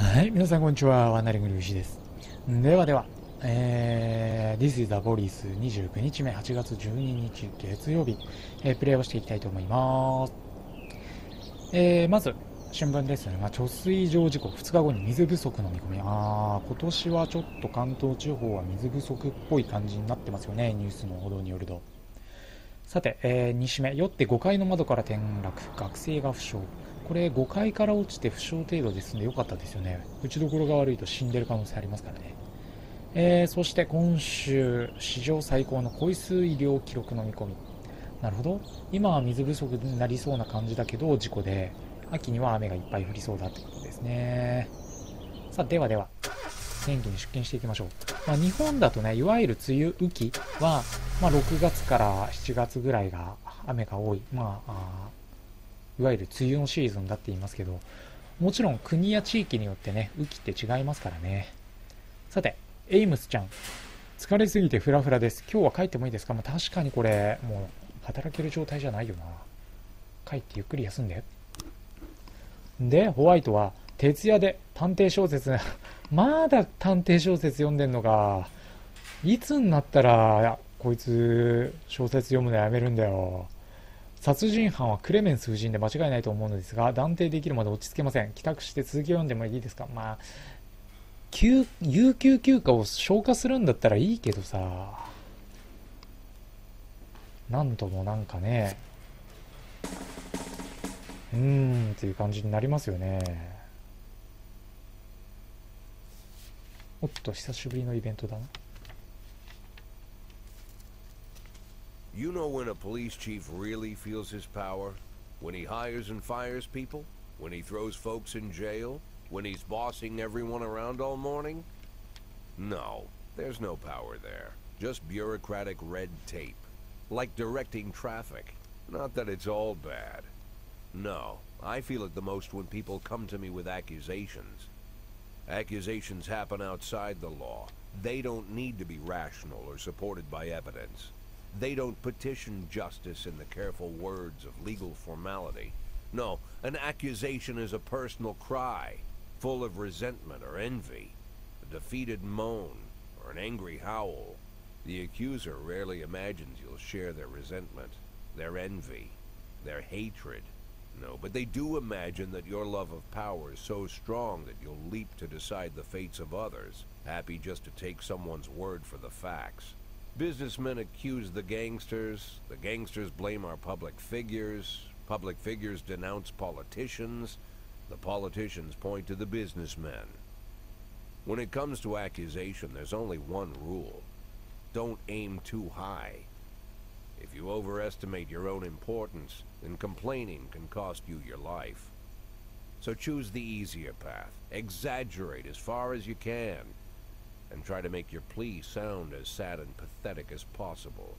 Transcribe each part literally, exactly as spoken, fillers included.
はい、皆さんこんにちは。ワンダリングリュウシです。ではでは、えー、This is the Police にじゅうくにちめ、はちがつじゅうににち月曜日、えープレイをしていきたいと思います。えー、まず、新聞ですね。まあ、貯水場事故ふつかごに水不足の見込み。あー、今年はちょっと関東地方は水不足っぽい感じになってますよね。ニュースの報道によると。さて、えー、にしめ、酔ってごかいの窓から転落、学生が負傷。これごかいから落ちて負傷程度ですので良かったですよね。打ちどころが悪いと死んでる可能性ありますからね。えー、そして今週、史上最高の降水量記録の見込み。なるほど。今は水不足になりそうな感じだけど事故で、秋には雨がいっぱい降りそうだってことですね。さあ、ではでは、天気に出勤していきましょう。まあ、日本だとね、いわゆる梅雨雨季は、まあ、ろくがつからしちがつぐらいが雨が多い、まあ、あいわゆる梅雨のシーズンだって言いますけど、もちろん国や地域によってね、雨季って違いますからね。さて、エイムスちゃん、疲れすぎてフラフラです。今日は帰ってもいいですか？まあ、確かにこれ、もう働ける状態じゃないよな。帰ってゆっくり休んで。で、ホワイトは徹夜で探偵小説まだ探偵小説読んでんのか。いつになったらこいつ小説読むのやめるんだよ。殺人犯はクレメンス夫人で間違いないと思うのですが、断定できるまで落ち着けません。帰宅して続きを読んでもいいですか？まあ休有給休暇を消化するんだったらいいけどさ、なんともなんかね、うーんっていう感じになりますよね。おっと、久しぶりのイベントだな。 You know when a police chief really feels his power? When he hires and fires people? When he throws folks in jail? When he's bossing everyone around all morning? No, there's no power there. Just bureaucratic red tape. Like directing traffic. Not that it's all bad. No, I feel it the most when people come to me with accusations. Accusations happen outside the law. They don't need to be rational or supported by evidence. They don't petition justice in the careful words of legal formality. No, an accusation is a personal cry, full of resentment or envy, a defeated moan, or an angry howl. The accuser rarely imagines you'll share their resentment, their envy, their hatred. No, but they do imagine that your love of power is so strong that you'll leap to decide the fates of others, happy just to take someone's word for the facts. Businessmen accuse the gangsters, the gangsters blame our public figures, public figures denounce politicians, the politicians point to the businessmen. When it comes to accusation, there's only one rule. Don't aim too high. If you overestimate your own importance, then complaining can cost you your life. So choose the easier path. Exaggerate as far as you can. And try to make your plea sound as sad and pathetic as possible.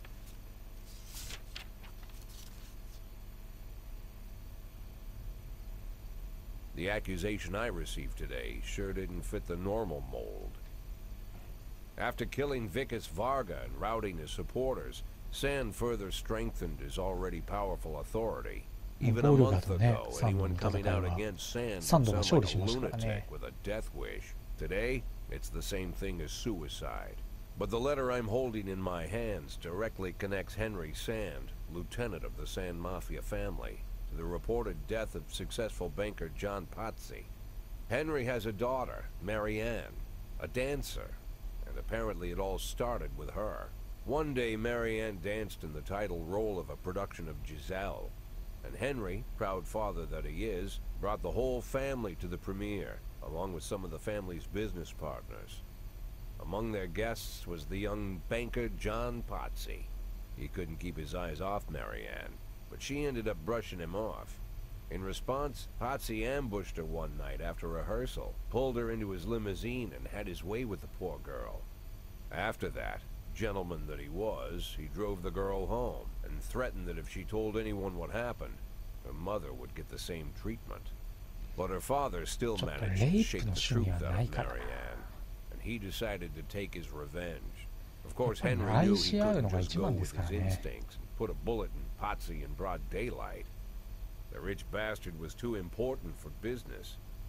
The accusation I received today sure didn't fit the normal mold. After killing Vikas Varga and routing his supporters, Sand further strengthened his already powerful authority. Even a month ago, anyone coming out against Sand would sound like a lunatic with a death wish. Today, it's the same thing as suicide. But the letter I'm holding in my hands directly connects Henry Sand, lieutenant of the Sand Mafia family, to the reported death of successful banker John Pazzi. Henry has a daughter, Marianne, a dancer, and apparently it all started with her. One day, Marianne danced in the title role of a production of Giselle, and Henry, proud father that he is, brought the whole family to the premiere, along with some of the family's business partners. Among their guests was the young banker John Pazzi. He couldn't keep his eyes off Marianne, but she ended up brushing him off. In response, Pazzi ambushed her one night after rehearsal, pulled her into his limousine, and had his way with the poor girl. After that, gentleman that he was, he drove the girl home, and threatened that if she told anyone what happened, her mother would get the same treatment. But her father still managed to shake the truth out of Marianne, and he decided to take his revenge. Of course, Henry knew he couldn't just go with his instincts and put a bullet in Pazzi in broad daylight. The rich bastard was too important for business,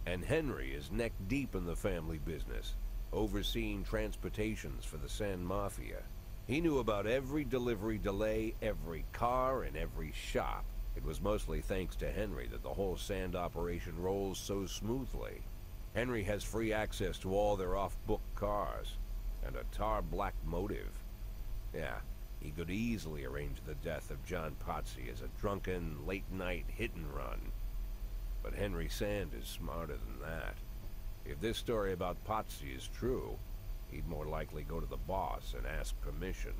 And Henry is neck deep in the family business, overseeing transportations for the Sand Mafia. He knew about every delivery delay, every car, and every shop. It was mostly thanks to Henry that the whole sand operation rolls so smoothly. Henry has free access to all their off-book cars, and a tar black motive. Yeah, he could easily arrange the death of John Potsy as a drunken, late-night hit-and-run. But Henry Sand is smarter than that. If this story about Potsy is true, he'd more likely go to the boss and ask permission.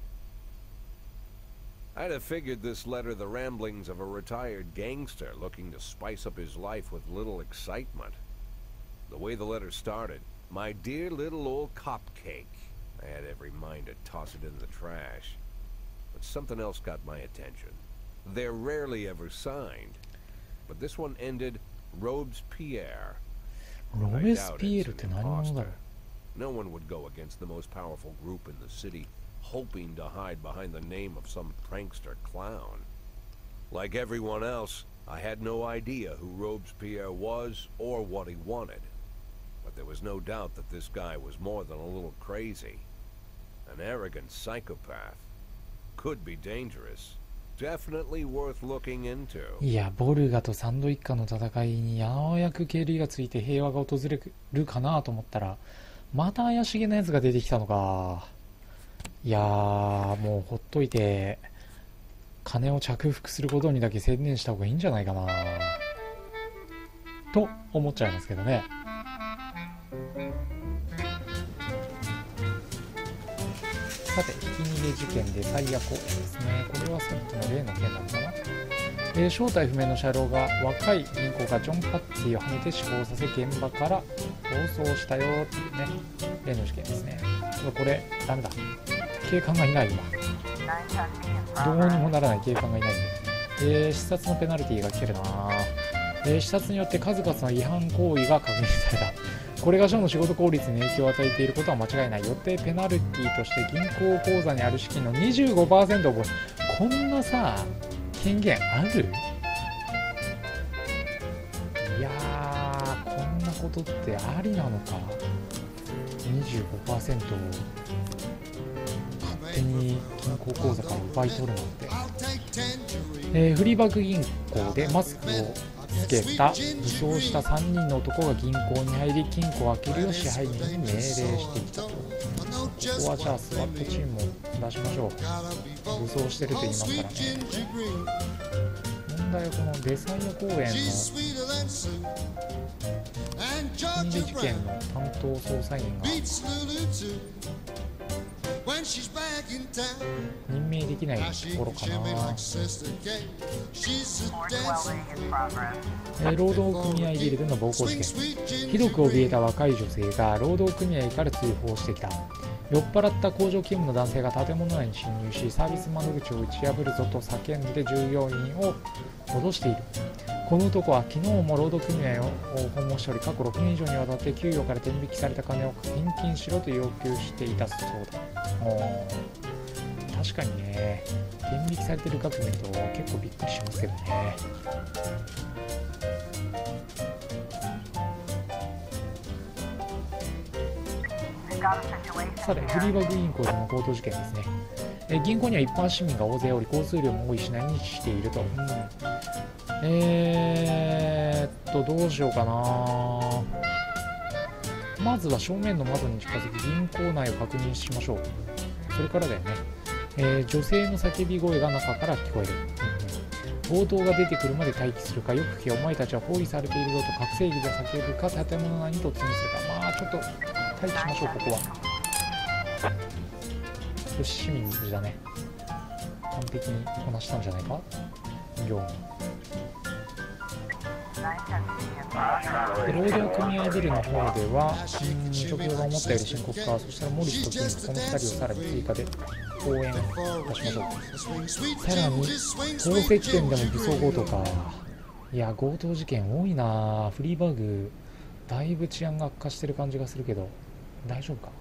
I'd have figured this letter the ramblings of a retired gangster looking to spice up his life with little excitement. The way the letter started, "My dear little old cupcake," I had every mind to toss it in the trash. But something else got my attention. They're rarely ever signed, but this one ended Robespierre. ロベスピエールって何者だろう。 No one would go against the most powerful group in the city, hoping to hide behind the name of some prankster clown. Like everyone else, I had no idea who Robespierre was or what he wanted. But there was no doubt that this guy was more than a little crazy. An arrogant psychopath. Could be dangerous. Definitely worth looking into. いや、ボルガとサンド一家の戦いにようやく経理がついて平和が訪れるかなと思ったら、また怪しげなやつが出てきたのか。いやー、もうほっといて金を着服することにだけ専念した方がいいんじゃないかなと思っちゃいますけどね。さて、ひき逃げ事件でタイヤ交換ですね。これはさっきの例の件なのかな。えー、正体不明の車両が若い銀行家ジョン・パッツィをはめて死亡させ現場から逃走したよっていうね、例の事件ですね。これダメだ、警官がいない今。どうにもならない警官がいないんで、えー、視察のペナルティーが来てるな、えー、視察によって数々の違反行為が確認された。これが署の仕事効率に影響を与えていることは間違いない。よってペナルティーとして銀行口座にある資金の にじゅうごパーセント を超える。こんなさ権限ある？いやー、こんなことってありなのか。 にじゅうごパーセント を勝手に銀行口座から奪い取るなんて、えー、フリーバック銀行でマスクをつけた武装したさんにんの男が銀行に入り金庫を開けるよう支配人に命令してきたと。ここはじゃあスワットチームを出しましょう。武装してると言いますからね。問題はこのデサイア公園のひき逃げ事件の担当捜査員が任命できないところかな。えー、労働組合ビルでの暴行事件。ひどく怯えた若い女性が労働組合から通報してきた。酔っ払った工場勤務の男性が建物内に侵入し、サービス窓口を打ち破るぞと叫んで従業員を脅している。この男は昨日も労働組合を訪問しており、過去ろくねん以上にわたって給与から天引きされた金を返金しろと要求していたそうだ。お確かにね、天引きされてる額見ると結構びっくりしますけどね。さて、フリーバッグ銀行での強盗事件ですね。え銀行には一般市民が大勢おり、交通量も多い市内に位置していると。うん、えーっと、どうしようかな。まずは正面の窓に近づき、銀行内を確認しましょう。それからだよね。えー、女性の叫び声が中から聞こえる。うんうん、強盗が出てくるまで待機するか、よく聞け、お前たちは包囲されているぞと覚醒器で叫ぶか、建物内に突入するか。まあ、ちょっと待機しましょう、ここは。よし、市民無事だね。完璧にこなしたんじゃないか、業務。で労働組合ビルの方では、うん、状況が思ったより深刻か。そしたらモリスとキング、このふたりをさらに追加で応援出しましょう。さらに宝石店でも偽装強盗か。いや、強盗事件多いな。フリーバグだいぶ治安が悪化してる感じがするけど大丈夫か。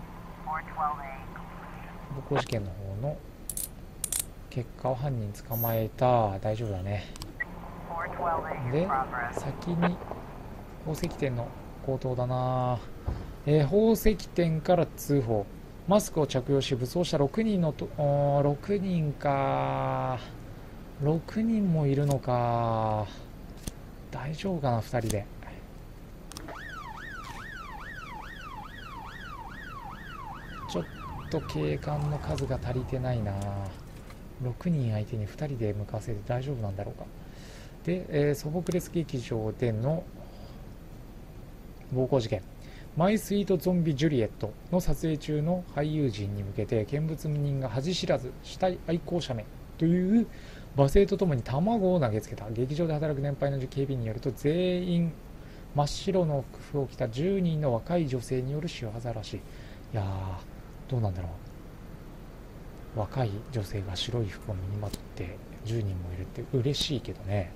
暴行事件の方の結果を犯人捕まえた。大丈夫だね。で、先に宝石店の強盗だな。えー、宝石店から通報。マスクを着用し武装したろくにんのと、ろくにんか。ろくにんもいるのか。大丈夫かな、ふたりで。ちょっと警官の数が足りてないな。ろくにん相手にふたりで向かわせて大丈夫なんだろうか。で、えー、ソフォクレス劇場での暴行事件。マイスイートゾンビジュリエットの撮影中の俳優陣に向けて見物人が恥知らず死体愛好者めという罵声とともに卵を投げつけた。劇場で働く年配の警備員によると、全員真っ白の服を着たじゅうにんの若い女性による仕業らしい。いやー、どうなんだろう。若い女性が白い服を身にまとってじゅうにんもいるって嬉しいけどね。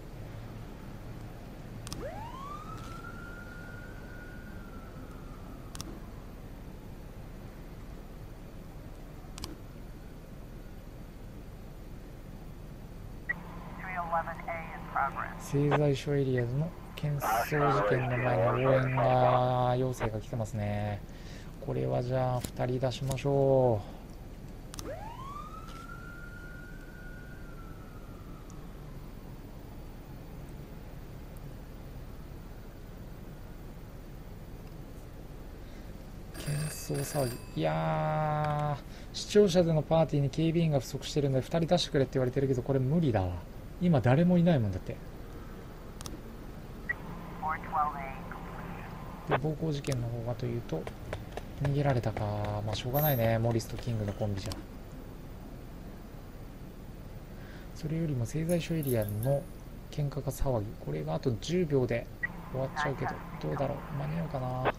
製材所エリアでの喧騒事件の前に応援が要請が来てますね。これはじゃあふたり出しましょう。喧騒騒ぎ。いやー、視聴者でのパーティーに警備員が不足してるのでふたり出してくれって言われてるけど、これ無理だわ。今誰もいないもんだって。で、暴行事件の方がというと、逃げられたか。まあしょうがないね、モリスとキングのコンビじゃ。それよりも製材所エリアの喧嘩が騒ぎ、これがあとじゅうびょうで終わっちゃうけど、どうだろう、間に合うかな。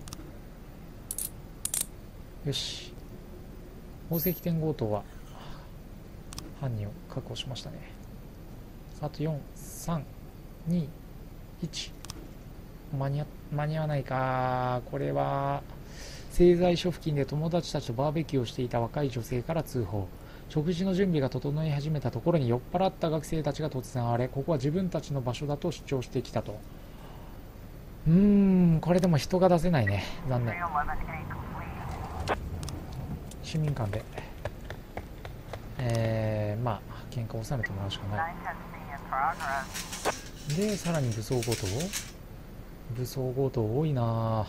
よし、宝石店強盗は犯人を確保しましたね。あとよん、さん、に、いち。間に合間に合わないか。これは製材所付近で友達たちとバーベキューをしていた若い女性から通報。食事の準備が整い始めたところに酔っ払った学生たちが突然現れ、ここは自分たちの場所だと主張してきたと。うーん、これでも人が出せないね。残念。市民間でえー、まあ喧嘩を収めてもらうしかない。で、さらに武装強盗武装強盗多いな。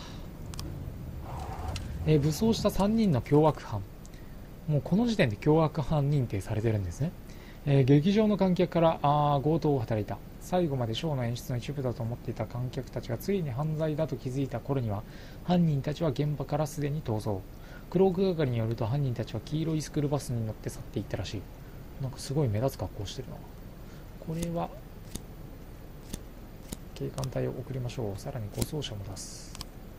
えー、武装したさんにんの凶悪犯。もうこの時点で凶悪犯認定されてるんですね。えー、劇場の観客からあ強盗を働いた。最後までショーの演出の一部だと思っていた観客たちがついに犯罪だと気づいた頃には、犯人たちは現場からすでに逃走。クローク係によると、犯人たちは黄色いスクールバスに乗って去っていったらしい。なんかすごい目立つ格好してるな。これは警官隊を送りましょう。さらに護送車も出す。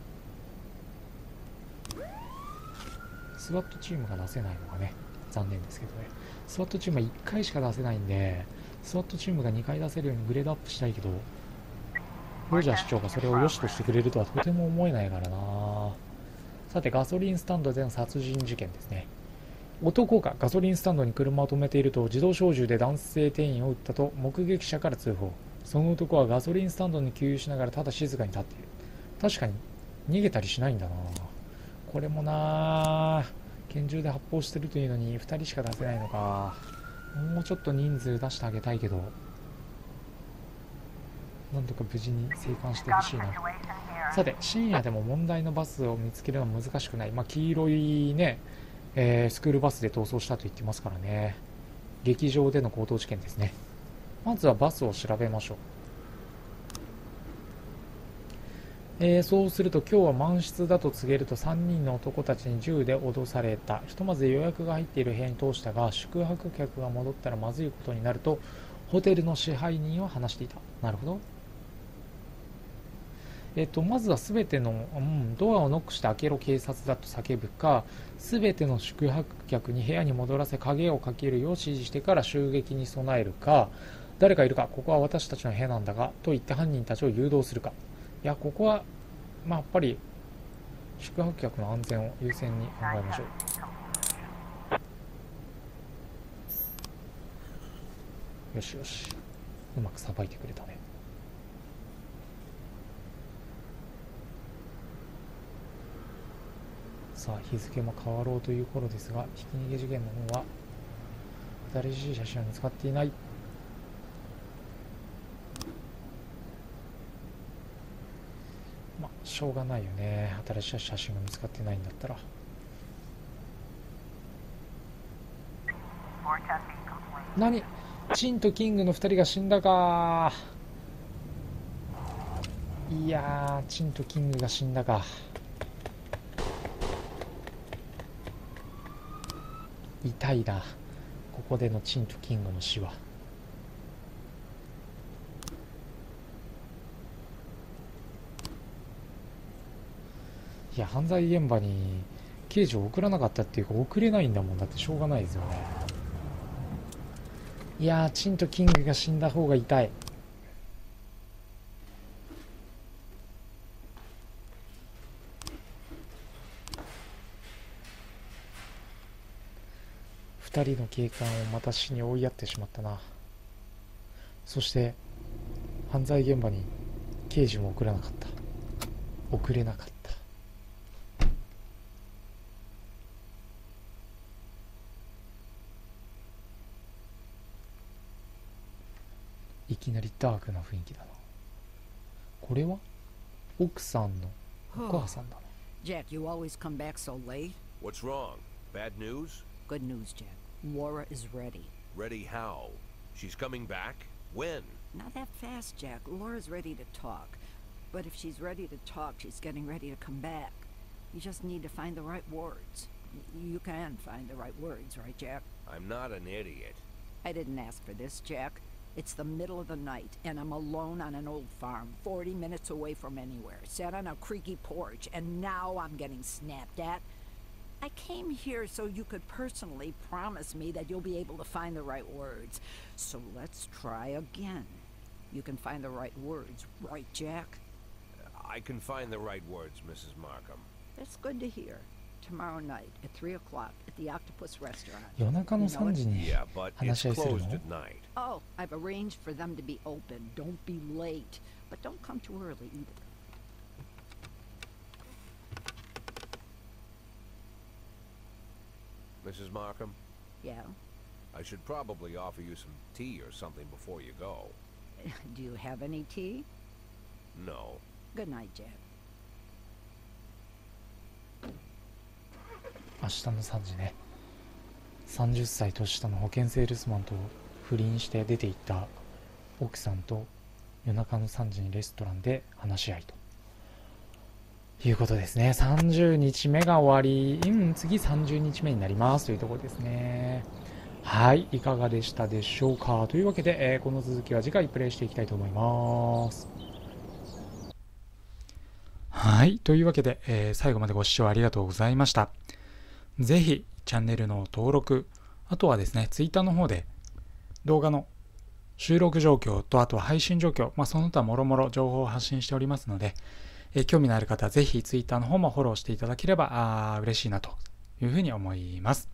スワットチームが出せないのがね、残念ですけどね。スワットチームはいっかいしか出せないんで、スワットチームがにかい出せるようにグレードアップしたいけど、ロジャー市長がそれを良しとしてくれるとはとても思えないからな。さて、ガソリンスタンドでの殺人事件ですね。男がガソリンスタンドに車を止めていると、自動小銃で男性店員を撃ったと目撃者から通報。その男はガソリンスタンドに給油しながらただ静かに立っている。確かに逃げたりしないんだな。これもな、拳銃で発砲してるというのにふたりしか出せないのか。もうちょっと人数出してあげたいけど、なんとか無事に生還してほしいな。さて、深夜でも問題のバスを見つけるのは難しくない。まあ、黄色いね、えー、スクールバスで逃走したと言ってますからね。劇場での強盗事件ですね。まずはバスを調べましょう。えー、そうすると、今日は満室だと告げるとさんにんの男たちに銃で脅された。ひとまず予約が入っている部屋に通したが、宿泊客が戻ったらまずいことになるとホテルの支配人は話していた。なるほど。えっと、まずはすべての、うん、ドアをノックして開けろ警察だと叫ぶか、すべての宿泊客に部屋に戻らせ鍵をかけるよう指示してから襲撃に備えるか、誰かいるか、ここは私たちの部屋なんだがと言って犯人たちを誘導するか。いや、ここは、まあ、やっぱり宿泊客の安全を優先に考えましょう。よしよし、うまくさばいてくれたね。 さあ日付も変わろうという頃ですが、ひき逃げ事件の方は新しい写真は見つかっていない。まあしょうがないよね、新しい写真が見つかってないんだったら。何、チンとキングのふたりが死んだか。いやー、チンとキングが死んだか。痛いな、ここでのチンとキングの死は。いや、犯罪現場に刑事を送らなかったっていうか、送れないんだもん。だってしょうがないですよね。いやー、チンとキングが死んだ方が痛い。二人の警官をまた死に追いやってしまったな。そして犯罪現場に刑事も送らなかった。送れなかった。いきなりダークな雰囲気だな。これは奥さんのお母さんだな。 Jack, you always come back so late. What's wrong? Bad news? Good news, Jack. Laura is ready. Ready how? She's coming back? When? Not that fast, Jack. Laura's ready to talk. But if she's ready to talk, she's getting ready to come back. You just need to find the right words. You can find the right words, right, Jack? I'm not an idiot. I didn't ask for this, Jack. It's the middle of the night, and I'm alone on an old farm, forty minutes away from anywhere, sat on a creaky porch, and now I'm getting snapped at. I came here so you could personally promise me that you'll be able to find the right words. So let's try again. You can find the right words, right, Jack? I can find the right words, Missus Markham. That's good to hear. Tomorrow night at three o'clock at the Octopus Restaurant. 夜中のさんじに Yeah, but it's 話し合いするの？ closed at night. Oh, I've arranged for them to be open. Don't be late. But don't come too early either. Missus Markham, Yeah? I should probably offer you some tea or something before you go. Do you have any tea? No. Good night, Jack. 明日のさんじね。さんじゅっさい年下の保険セールスマンと不倫して出て行った奥さんと夜中のさんじにレストランで話し合いということですね。さんじゅうにちめが終わり、うん、次さんじゅうにちめになりますというところですね。はい、いかがでしたでしょうか。というわけで、えー、この続きは次回プレイしていきたいと思います。はい、というわけで、えー、最後までご視聴ありがとうございました。ぜひチャンネルの登録、あとはですね、ツイッターの方で動画の収録状況と、あとは配信状況、まあ、その他もろもろ情報を発信しておりますので、えー、興味のある方はぜひツイッターの方もフォローしていただければあ嬉しいなというふうに思います。